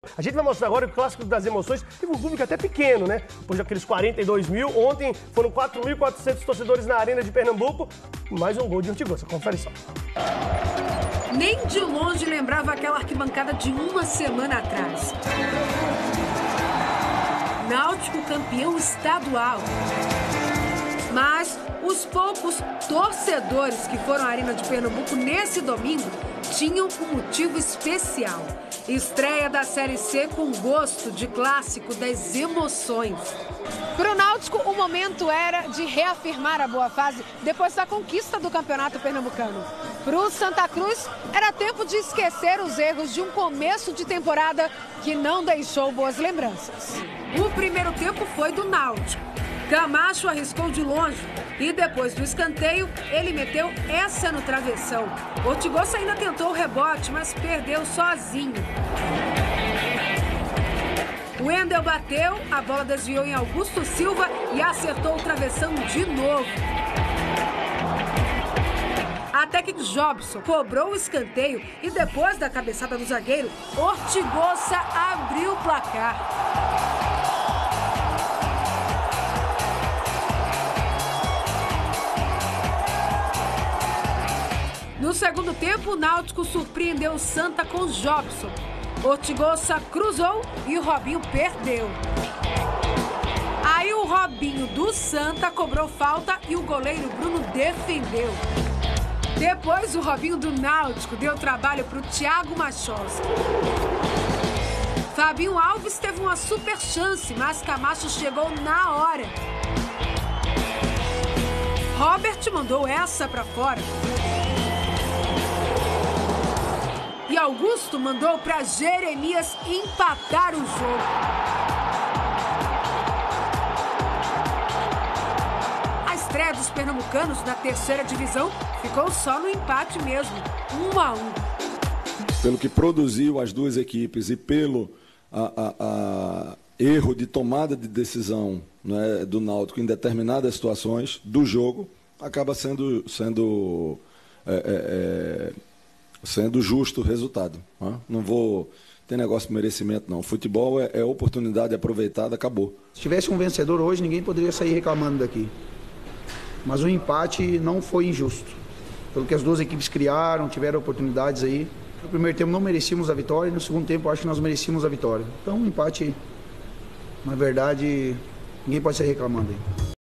A gente vai mostrar agora o Clássico das Emoções. Teve um público até pequeno, né? Depois daqueles 42 mil. Ontem foram 4.400 torcedores na Arena de Pernambuco. Mais um gol de Ortigosa. Confere só. Nem de longe lembrava aquela arquibancada de uma semana atrás. Náutico campeão estadual. Mas os poucos torcedores que foram à Arena de Pernambuco nesse domingo tinham um motivo especial. Estreia da Série C com gosto de clássico das emoções. Para o Náutico, o momento era de reafirmar a boa fase depois da conquista do Campeonato Pernambucano. Para o Santa Cruz, era tempo de esquecer os erros de um começo de temporada que não deixou boas lembranças. O primeiro tempo foi do Náutico. Camacho arriscou de longe e depois do escanteio, ele meteu essa no travessão. Ortigosa ainda tentou o rebote, mas perdeu sozinho. O Wendel bateu, a bola desviou em Augusto Silva e acertou o travessão de novo. Até que Jobson cobrou o escanteio e depois da cabeçada do zagueiro, Ortigosa abriu o placar. No segundo tempo, o Náutico surpreendeu o Santa com Jobson. Ortigosa cruzou e o Robinho perdeu. Aí o Robinho do Santa cobrou falta e o goleiro Bruno defendeu. Depois o Robinho do Náutico deu trabalho para o Thiago Machosa. Fabinho Alves teve uma super chance, mas Camacho chegou na hora. Robert mandou essa para fora. E Augusto mandou para Jeremias empatar o jogo. A estreia dos pernambucanos na terceira divisão ficou só no empate mesmo, 1-1. Pelo que produziu as duas equipes e pelo erro de tomada de decisão, né, do Náutico em determinadas situações do jogo, acaba sendo justo o resultado. Né? Não vou ter negócio de merecimento, não. Futebol é oportunidade aproveitada, acabou. Se tivesse um vencedor hoje, ninguém poderia sair reclamando daqui. Mas o empate não foi injusto. Pelo que as duas equipes criaram, tiveram oportunidades aí. No primeiro tempo não merecíamos a vitória, e no segundo tempo acho que nós merecíamos a vitória. Então, um empate, na verdade, ninguém pode sair reclamando aí.